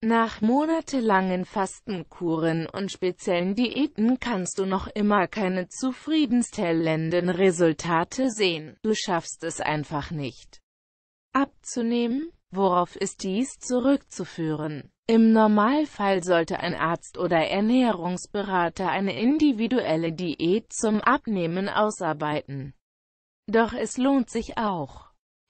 Nach monatelangen Fastenkuren und speziellen Diäten kannst du noch immer keine zufriedenstellenden Resultate sehen. Du schaffst es einfach nicht, abzunehmen. Worauf ist dies zurückzuführen? Im Normalfall sollte ein Arzt oder Ernährungsberater eine individuelle Diät zum Abnehmen ausarbeiten. Doch es lohnt sich auch,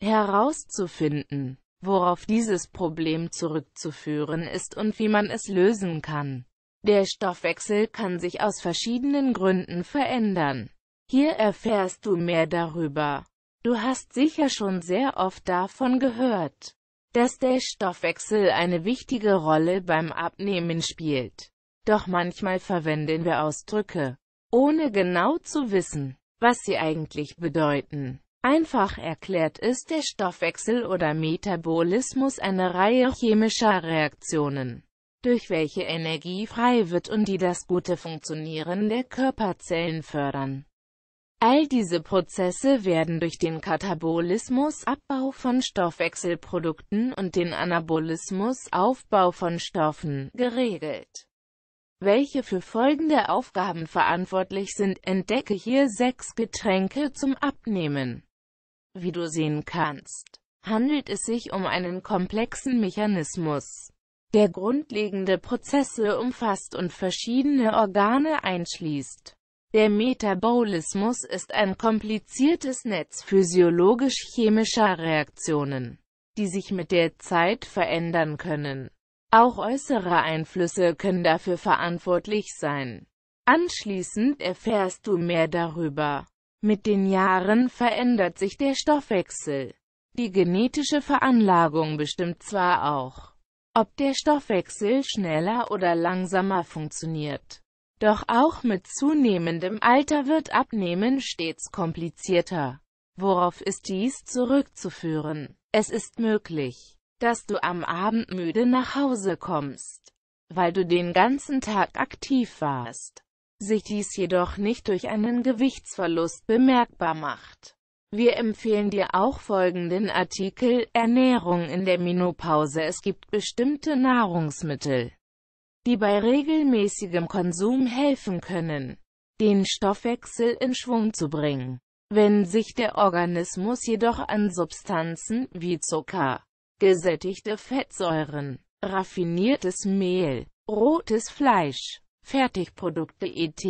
herauszufinden, worauf dieses Problem zurückzuführen ist und wie man es lösen kann. Der Stoffwechsel kann sich aus verschiedenen Gründen verändern. Hier erfährst du mehr darüber. Du hast sicher schon sehr oft davon gehört, dass der Stoffwechsel eine wichtige Rolle beim Abnehmen spielt. Doch manchmal verwenden wir Ausdrücke, ohne genau zu wissen, was sie eigentlich bedeuten. Einfach erklärt ist der Stoffwechsel oder Metabolismus eine Reihe chemischer Reaktionen, durch welche Energie frei wird und die das gute Funktionieren der Körperzellen fördern. All diese Prozesse werden durch den Katabolismus, Abbau von Stoffwechselprodukten, und den Anabolismus, Aufbau von Stoffen, geregelt. Welche für folgende Aufgaben verantwortlich sind, entdecke hier 6 Getränke zum Abnehmen. Wie du sehen kannst, handelt es sich um einen komplexen Mechanismus, der grundlegende Prozesse umfasst und verschiedene Organe einschließt. Der Metabolismus ist ein kompliziertes Netz physiologisch-chemischer Reaktionen, die sich mit der Zeit verändern können. Auch äußere Einflüsse können dafür verantwortlich sein. Anschließend erfährst du mehr darüber. Mit den Jahren verändert sich der Stoffwechsel. Die genetische Veranlagung bestimmt zwar auch, ob der Stoffwechsel schneller oder langsamer funktioniert. Doch auch mit zunehmendem Alter wird Abnehmen stets komplizierter. Worauf ist dies zurückzuführen? Es ist möglich, dass du am Abend müde nach Hause kommst, weil du den ganzen Tag aktiv warst, sich dies jedoch nicht durch einen Gewichtsverlust bemerkbar macht. Wir empfehlen dir auch folgenden Artikel: Ernährung in der Menopause. Es gibt bestimmte Nahrungsmittel, die bei regelmäßigem Konsum helfen können, den Stoffwechsel in Schwung zu bringen. Wenn sich der Organismus jedoch an Substanzen wie Zucker, gesättigte Fettsäuren, raffiniertes Mehl, rotes Fleisch, Fertigprodukte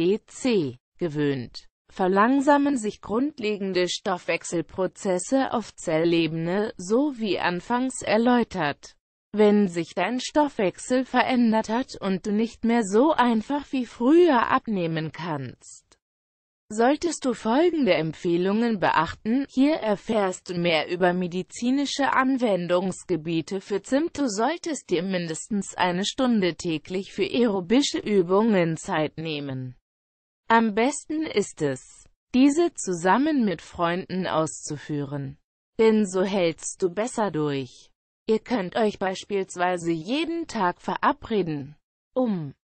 etc. gewöhnt, verlangsamen sich grundlegende Stoffwechselprozesse auf Zellebene, so wie anfangs erläutert. Wenn sich dein Stoffwechsel verändert hat und du nicht mehr so einfach wie früher abnehmen kannst, solltest du folgende Empfehlungen beachten. Hier erfährst du mehr über medizinische Anwendungsgebiete für Zimt. Du solltest dir mindestens 1 Stunde täglich für aerobische Übungen Zeit nehmen. Am besten ist es, diese zusammen mit Freunden auszuführen, denn so hältst du besser durch. Ihr könnt euch beispielsweise jeden Tag verabreden, um